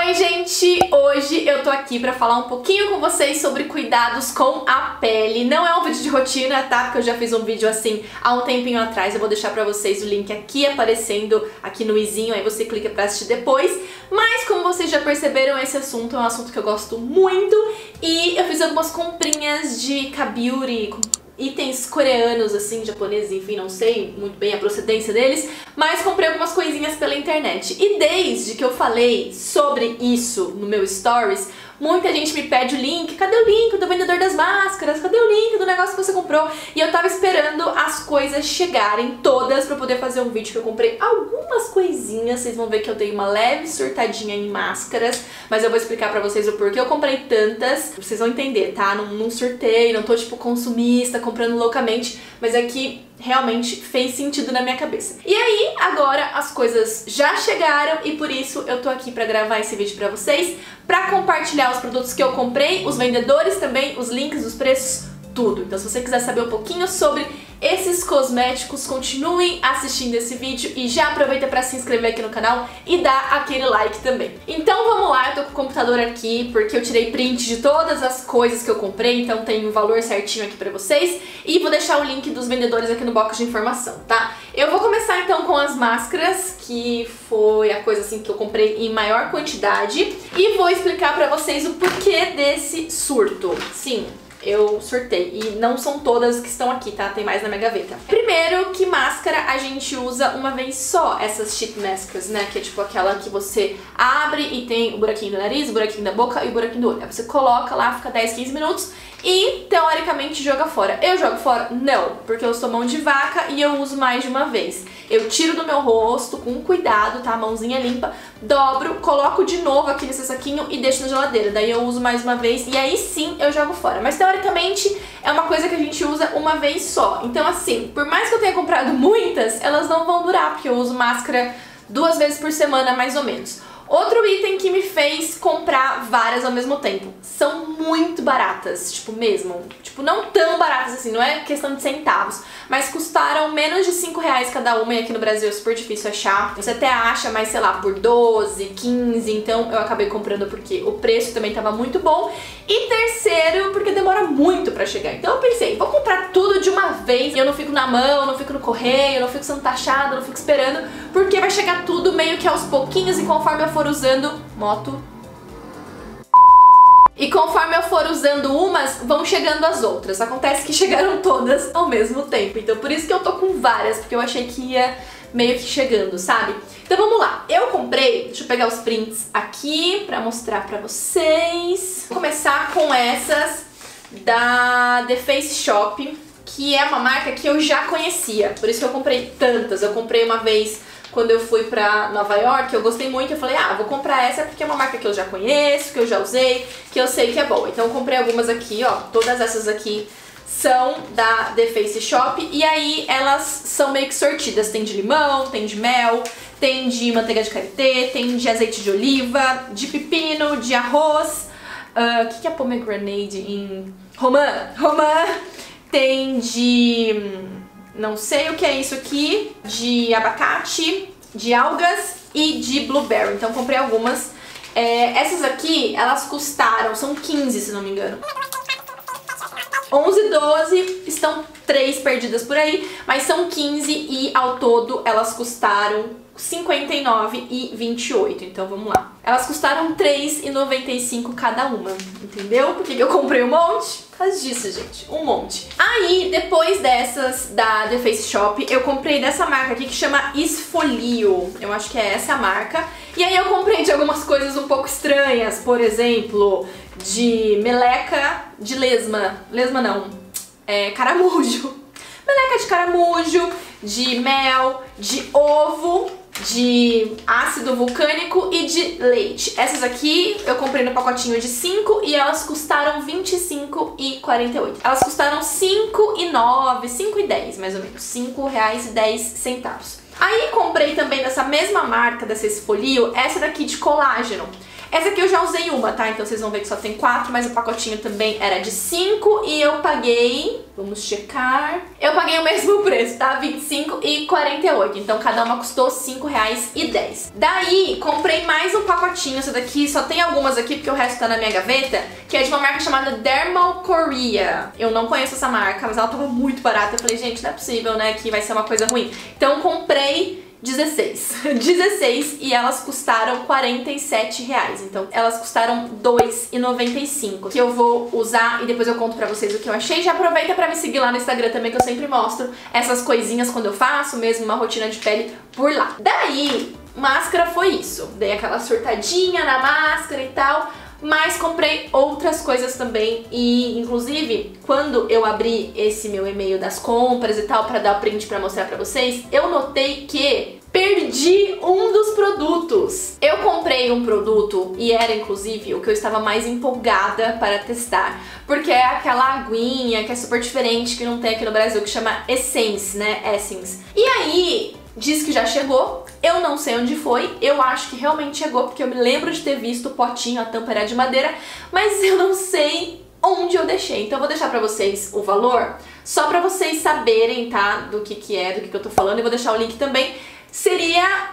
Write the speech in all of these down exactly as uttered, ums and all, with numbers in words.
Oi gente, hoje eu tô aqui pra falar um pouquinho com vocês sobre cuidados com a pele. Não é um vídeo de rotina, tá? Porque eu já fiz um vídeo assim há um tempinho atrás. Eu vou deixar pra vocês o link aqui aparecendo aqui no izinho, aí você clica pra assistir depois. Mas como vocês já perceberam, esse assunto é um assunto que eu gosto muito e eu fiz algumas comprinhas de K-Beauty, itens coreanos, assim, japoneses, enfim, não sei muito bem a procedência deles, mas comprei algumas coisinhas pela internet. E desde que eu falei sobre isso no meu stories, muita gente me pede o link. Cadê o link do vendedor das máscaras? Cadê o link do negócio que você comprou? E eu tava esperando as coisas chegarem todas pra poder fazer um vídeo que eu comprei algumas coisinhas. Vocês vão ver que eu dei uma leve surtadinha em máscaras, mas eu vou explicar pra vocês o porquê eu comprei tantas. Vocês vão entender, tá? Não, não surtei, não tô tipo consumista, comprando loucamente, mas é que realmente fez sentido na minha cabeça. E aí, agora as coisas já chegaram e por isso eu tô aqui pra gravar esse vídeo pra vocês, pra compartilhar os produtos que eu comprei, os vendedores também, os links, os preços, tudo. Então se você quiser saber um pouquinho sobre esses cosméticos, continuem assistindo esse vídeo e já aproveita pra se inscrever aqui no canal e dar aquele like também. Então vamos lá, eu tô com o computador aqui porque eu tirei print de todas as coisas que eu comprei, então tem o valor certinho aqui pra vocês e vou deixar o link dos vendedores aqui no box de informação, tá? Eu vou começar então com as máscaras, que foi a coisa assim que eu comprei em maior quantidade, e vou explicar pra vocês o porquê desse surto. Sim, eu surtei. E não são todas que estão aqui, tá? Tem mais na minha gaveta. Primeiro, que máscara a gente usa uma vez só, essas sheet masks, né? Que é tipo aquela que você abre e tem o buraquinho do nariz, o buraquinho da boca e o buraquinho do olho. Aí você coloca lá, fica dez, quinze minutos e, teoricamente, joga fora. Eu jogo fora? Não, porque eu sou mão de vaca e eu uso mais de uma vez. Eu tiro do meu rosto com cuidado, tá? Mãozinha limpa, dobro, coloco de novo aqui nesse saquinho e deixo na geladeira. Daí eu uso mais uma vez e aí sim eu jogo fora. Mas teoricamente é uma coisa que a gente usa uma vez só. Então assim, por mais que eu tenha comprado muitas, elas não vão durar, porque eu uso máscara duas vezes por semana mais ou menos. Outro item que me fez comprar várias ao mesmo tempo. São muito baratas, tipo mesmo. Tipo, não tão baratas assim, não é questão de centavos. Mas custaram menos de cinco reais cada uma e aqui no Brasil é super difícil achar. Você até acha, mas sei lá, por doze, quinze. Então eu acabei comprando porque o preço também tava muito bom. E terceiro, porque demora muito pra chegar. Então eu pensei, vou comprar tudo de uma vez. E eu não fico na mão, não fico no correio, não fico sendo taxada, não fico esperando. Porque vai chegar tudo meio que aos pouquinhos e conforme eu for usando moto e conforme eu for usando umas, vão chegando as outras. Acontece que chegaram todas ao mesmo tempo, então por isso que eu tô com várias, porque eu achei que ia meio que chegando, sabe? Então vamos lá, eu comprei, deixa eu pegar os prints aqui pra mostrar pra vocês. Vou começar com essas da The Face Shop, que é uma marca que eu já conhecia, por isso que eu comprei tantas. Eu comprei uma vez quando eu fui pra Nova York, eu gostei muito, eu falei, ah, vou comprar essa porque é uma marca que eu já conheço, que eu já usei, que eu sei que é boa. Então eu comprei algumas aqui, ó, todas essas aqui são da The Face Shop e aí elas são meio que sortidas, tem de limão, tem de mel, tem de manteiga de karité, tem de azeite de oliva, de pepino, de arroz, o uh, que, que é pomegranate em romã? Romã, tem de... não sei o que é isso aqui, de abacate, de algas e de blueberry. Então comprei algumas. É, essas aqui, elas custaram, são quinze se não me engano. onze, doze, estão três perdidas por aí, mas são quinze e ao todo elas custaram cinquenta e nove reais e vinte e oito centavos. Então vamos lá. Elas custaram três reais e noventa e cinco centavos cada uma, entendeu? Por que eu comprei um monte? Por causa disso, gente, um monte. Aí, depois dessas da The Face Shop, eu comprei dessa marca aqui que chama Esfolio. Eu acho que é essa a marca. E aí eu comprei de algumas coisas um pouco estranhas, por exemplo, de meleca de lesma. Lesma não, é caramujo. Meleca de caramujo, de mel, de ovo, de ácido vulcânico e de leite. Essas aqui eu comprei no pacotinho de cinco e elas custaram vinte e cinco reais e quarenta e oito centavos. Elas custaram cinco reais e nove centavos, cinco reais e dez centavos mais ou menos, cinco reais e dez centavos. Aí comprei também dessa mesma marca, dessa Esfolio, essa daqui de colágeno. Essa aqui eu já usei uma, tá? Então vocês vão ver que só tem quatro, mas o pacotinho também era de cinco e eu paguei, vamos checar, eu paguei o mesmo preço, tá? vinte e cinco e quarenta e oito, então cada uma custou cinco reais e dez. Daí, comprei mais um pacotinho, essa daqui só tem algumas aqui porque o resto tá na minha gaveta, que é de uma marca chamada Dermal Korea. Eu não conheço essa marca, mas ela tava muito barata, eu falei, gente, não é possível, né, que vai ser uma coisa ruim. Então comprei dezesseis. dezesseis e elas custaram quarenta e sete reais. Então elas custaram dois reais e noventa e cinco. Que eu vou usar e depois eu conto pra vocês o que eu achei. Já aproveita pra me seguir lá no Instagram também, que eu sempre mostro essas coisinhas quando eu faço mesmo uma rotina de pele por lá. Daí, máscara foi isso. Dei aquela surtadinha na máscara e tal. Mas comprei outras coisas também e, inclusive, quando eu abri esse meu e-mail das compras e tal pra dar o print pra mostrar pra vocês, eu notei que perdi um dos produtos. Eu comprei um produto e era, inclusive, o que eu estava mais empolgada para testar, porque é aquela aguinha que é super diferente, que não tem aqui no Brasil, que chama Essence, né? Essence. E aí, diz que já chegou, eu não sei onde foi, eu acho que realmente chegou, porque eu me lembro de ter visto o potinho, a tampa era de madeira, mas eu não sei onde eu deixei. Então eu vou deixar pra vocês o valor, só pra vocês saberem, tá, do que que é, do que que eu tô falando, e vou deixar o link também. Seria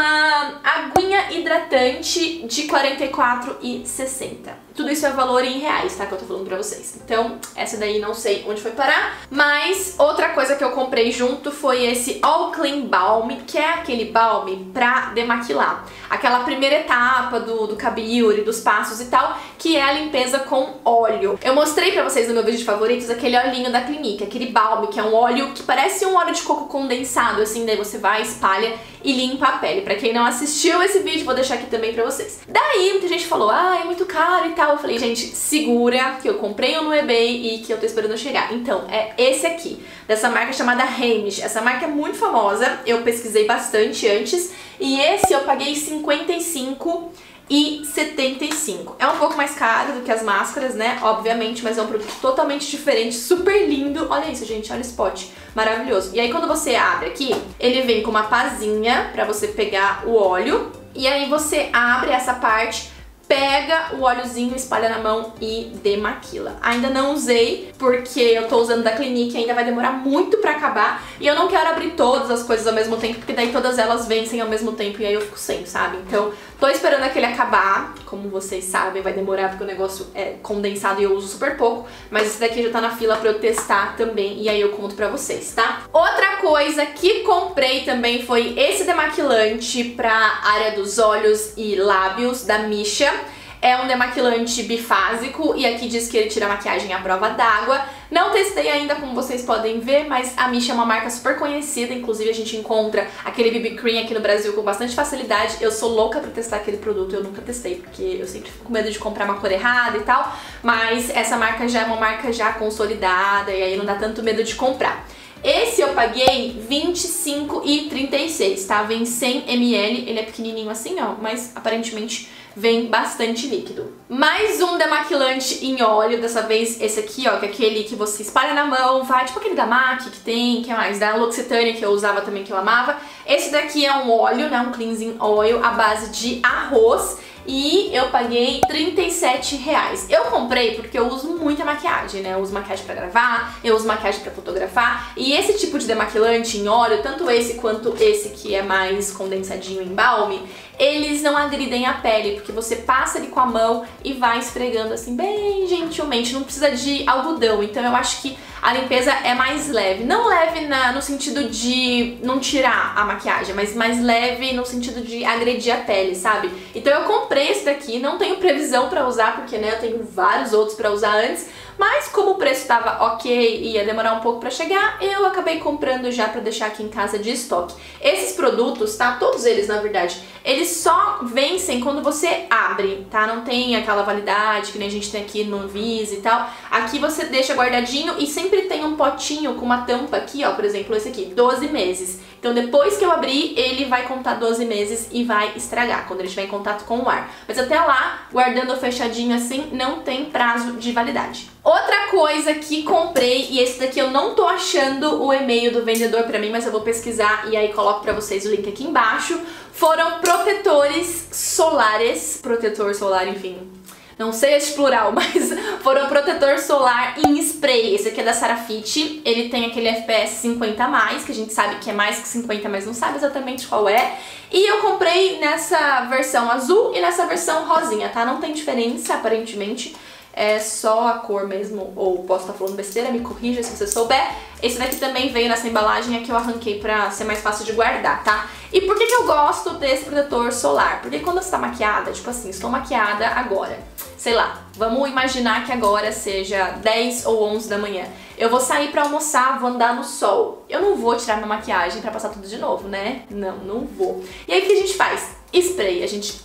uma aguinha hidratante de quarenta e quatro reais e sessenta centavos. Tudo isso é valor em reais, tá? Que eu tô falando pra vocês. Então, essa daí não sei onde foi parar. Mas outra coisa que eu comprei junto foi esse All Clean Balm, que é aquele balm pra demaquilar. Aquela primeira etapa do, do cabelo, dos passos e tal, que é a limpeza com óleo. Eu mostrei pra vocês no meu vídeo de favoritos aquele olhinho da Clinique, aquele balm, que é um óleo que parece um óleo de coco condensado, assim, daí você vai, espalha e limpa a pele. Pra quem não assistiu esse vídeo, vou deixar aqui também pra vocês. Daí, muita gente falou, ah, é muito caro e tal. Eu falei, gente, segura, que eu comprei um no eBay e que eu tô esperando chegar. Então, é esse aqui, dessa marca chamada Heimish. Essa marca é muito famosa, eu pesquisei bastante antes. E esse eu paguei cinquenta e cinco e setenta e cinco. É um pouco mais caro do que as máscaras, né? Obviamente, mas é um produto totalmente diferente, super lindo. Olha isso, gente, olha o spot, maravilhoso. E aí quando você abre aqui, ele vem com uma pazinha pra você pegar o óleo. E aí você abre essa parte, pega o óleozinho, espalha na mão e demaquila. Ainda não usei, porque eu tô usando da Clinique, ainda vai demorar muito pra acabar. E eu não quero abrir todas as coisas ao mesmo tempo, porque daí todas elas vencem ao mesmo tempo e aí eu fico sem, sabe? Então, tô esperando aquele acabar. Como vocês sabem, vai demorar porque o negócio é condensado e eu uso super pouco. Mas esse daqui já tá na fila pra eu testar também e aí eu conto pra vocês, tá? Outra coisa que comprei também foi esse demaquilante pra área dos olhos e lábios da Missha. É um demaquilante bifásico e aqui diz que ele tira a maquiagem à prova d'água. Não testei ainda, como vocês podem ver, mas a Missha é uma marca super conhecida. Inclusive a gente encontra aquele B B Cream aqui no Brasil com bastante facilidade. Eu sou louca pra testar aquele produto, eu nunca testei, porque eu sempre fico com medo de comprar uma cor errada e tal. Mas essa marca já é uma marca já consolidada e aí não dá tanto medo de comprar. Esse eu paguei vinte e cinco reais e trinta e seis centavos, tá? Vem cem mililitros, ele é pequenininho assim, ó, mas aparentemente vem bastante líquido. Mais um demaquilante em óleo, dessa vez esse aqui, ó, que é aquele que você espalha na mão, vai, tipo aquele da MAC que tem, que mais? Da L'Occitane, que eu usava também, que eu amava. Esse daqui é um óleo, né, um cleansing oil à base de arroz. E eu paguei trinta e sete reais. Eu comprei porque eu uso muita maquiagem, né? Eu uso maquiagem pra gravar, eu uso maquiagem pra fotografar. E esse tipo de demaquilante em óleo, tanto esse quanto esse que é mais condensadinho em balme, eles não agridem a pele, porque você passa ali com a mão e vai esfregando assim bem gentilmente, não precisa de algodão. Então eu acho que a limpeza é mais leve. Não leve na, no sentido de não tirar a maquiagem, mas mais leve no sentido de agredir a pele, sabe? Então eu comprei esse daqui, não tenho previsão pra usar, porque né, eu tenho vários outros pra usar antes, mas como o preço tava ok e ia demorar um pouco pra chegar, eu acabei comprando já pra deixar aqui em casa de estoque. Esses produtos, tá? Todos eles, na verdade, eles só vencem quando você abre, tá? Não tem aquela validade que nem a gente tem aqui no Visa e tal. Aqui você deixa guardadinho e sempre tem um potinho com uma tampa aqui, ó, por exemplo, esse aqui, doze meses. Então depois que eu abrir, ele vai contar doze meses e vai estragar quando ele estiver em contato com o ar. Mas até lá, guardando fechadinho assim, não tem prazo de validade. Outra coisa que comprei, e esse daqui eu não tô achando o e-mail do vendedor pra mim, mas eu vou pesquisar e aí coloco pra vocês o link aqui embaixo, foram protetores solares, protetor solar, enfim, não sei esse plural, mas foram protetor solar em spray. Esse aqui é da Sarafit, ele tem aquele F P S cinquenta a mais, que a gente sabe que é mais que cinquenta, mas não sabe exatamente qual é. E eu comprei nessa versão azul e nessa versão rosinha, tá? Não tem diferença, aparentemente. É só a cor mesmo, ou posso estar falando besteira, me corrija se você souber. Esse daqui também veio nessa embalagem aqui, eu arranquei pra ser mais fácil de guardar, tá? E por que que eu gosto desse protetor solar? Porque quando você tá maquiada, tipo assim, estou maquiada agora, sei lá, vamos imaginar que agora seja dez ou onze da manhã. Eu vou sair pra almoçar, vou andar no sol. Eu não vou tirar minha maquiagem pra passar tudo de novo, né? Não, não vou. E aí o que a gente faz? Spray, a gente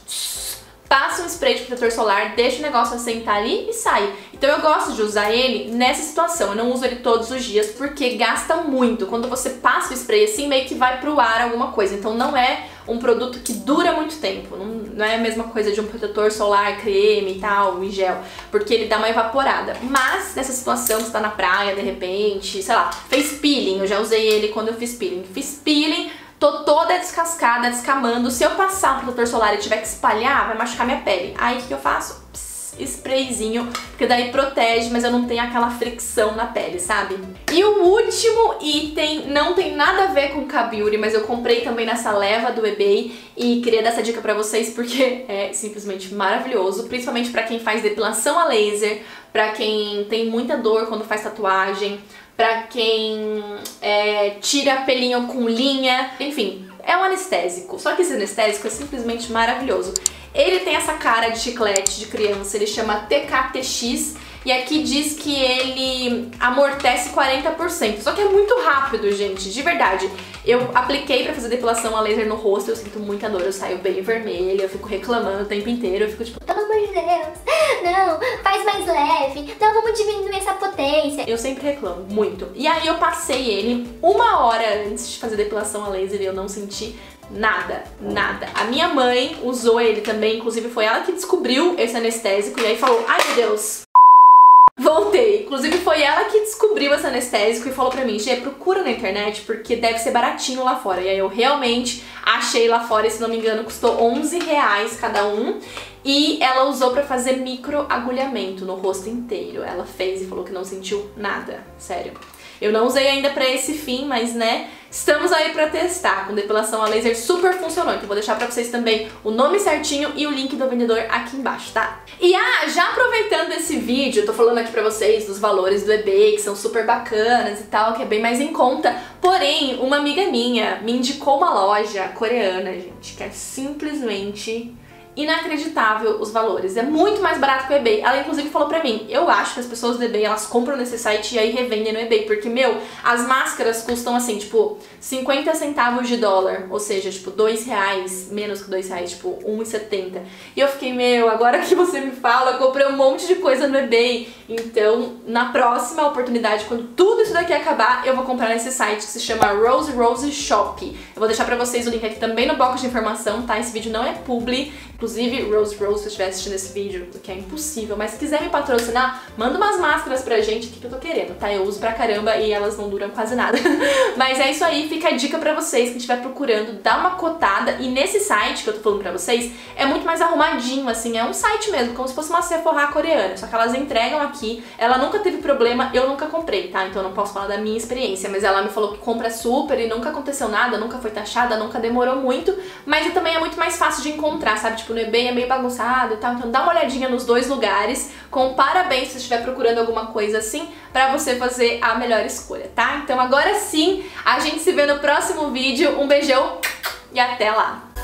passa um spray de protetor solar, deixa o negócio assentar ali e sai. Então eu gosto de usar ele nessa situação, eu não uso ele todos os dias porque gasta muito. Quando você passa o spray assim, meio que vai pro ar alguma coisa, então não é um produto que dura muito tempo, não, não é a mesma coisa de um protetor solar, creme e tal, em gel, porque ele dá uma evaporada. Mas nessa situação, você tá na praia de repente, sei lá, fez peeling, eu já usei ele quando eu fiz peeling, fiz peeling, tô toda descascada, descamando. Se eu passar um protetor solar e tiver que espalhar, vai machucar minha pele. Aí o que eu faço? Pss, sprayzinho, porque daí protege, mas eu não tenho aquela fricção na pele, sabe? E o último item não tem nada a ver com K Beauty, mas eu comprei também nessa leva do eBay e queria dar essa dica pra vocês porque é simplesmente maravilhoso, principalmente pra quem faz depilação a laser, pra quem tem muita dor quando faz tatuagem, pra quem é, tira pelinho com linha, enfim, é um anestésico. Só que esse anestésico é simplesmente maravilhoso. Ele tem essa cara de chiclete de criança, ele chama T K T X e aqui diz que ele amortece quarenta por cento. Só que é muito rápido, gente, de verdade. Eu apliquei pra fazer depilação a laser no rosto, eu sinto muita dor, eu saio bem vermelha, eu fico reclamando o tempo inteiro, eu fico tipo, pelo amor de Deus, não, faz mais leve, não, vamos diminuir essa potência. Eu sempre reclamo, muito. E aí eu passei ele uma hora antes de fazer depilação a laser e eu não senti nada, nada. A minha mãe usou ele também, inclusive foi ela que descobriu esse anestésico e aí falou, ai meu Deus, voltei. Inclusive foi ela que descobriu esse anestésico e falou pra mim, Gê, procura na internet porque deve ser baratinho lá fora. E aí eu realmente achei lá fora, e se não me engano custou onze reais cada um. E ela usou pra fazer micro agulhamento no rosto inteiro. Ela fez e falou que não sentiu nada, sério. Eu não usei ainda pra esse fim, mas né, estamos aí pra testar. Com depilação a laser super funcionou, então eu vou deixar pra vocês também o nome certinho e o link do vendedor aqui embaixo, tá? E ah, já aproveitando esse vídeo, eu tô falando aqui pra vocês dos valores do eBay, que são super bacanas e tal, que é bem mais em conta. Porém, uma amiga minha me indicou uma loja coreana, gente, que é simplesmente inacreditável os valores. É muito mais barato que o eBay. Ela inclusive falou pra mim, eu acho que as pessoas do eBay, elas compram nesse site e aí revendem no eBay, porque, meu, as máscaras custam assim, tipo, cinquenta centavos de dólar, ou seja, tipo, dois reais, menos que dois reais, tipo, um e setenta. E eu fiquei, meu, agora que você me fala, eu comprei um monte de coisa no eBay. Então, na próxima oportunidade, quando tudo isso daqui acabar, eu vou comprar nesse site que se chama Rose Rose Shop. Eu vou deixar pra vocês o link aqui também no box de informação, tá? Esse vídeo não é publi. Inclusive, Rose Rose, se eu estiver assistindo esse vídeo, que é impossível, mas se quiser me patrocinar, manda umas máscaras pra gente aqui que eu tô querendo, tá? Eu uso pra caramba e elas não duram quase nada. Mas é isso aí, fica a dica pra vocês, quem estiver procurando, dá uma cotada. E nesse site que eu tô falando pra vocês, é muito mais arrumadinho, assim, é um site mesmo, como se fosse uma Sephora coreana, só que elas entregam aqui. Ela nunca teve problema, eu nunca comprei, tá? Então eu não posso falar da minha experiência, mas ela me falou que compra super e nunca aconteceu nada, nunca foi taxada, nunca demorou muito, mas também é muito mais fácil de encontrar, sabe? Tipo, no eBay é meio bagunçado e tal, então dá uma olhadinha nos dois lugares, compara bem se você estiver procurando alguma coisa assim, pra você fazer a melhor escolha, tá? Então agora sim, a gente se vê no próximo vídeo, um beijão e até lá!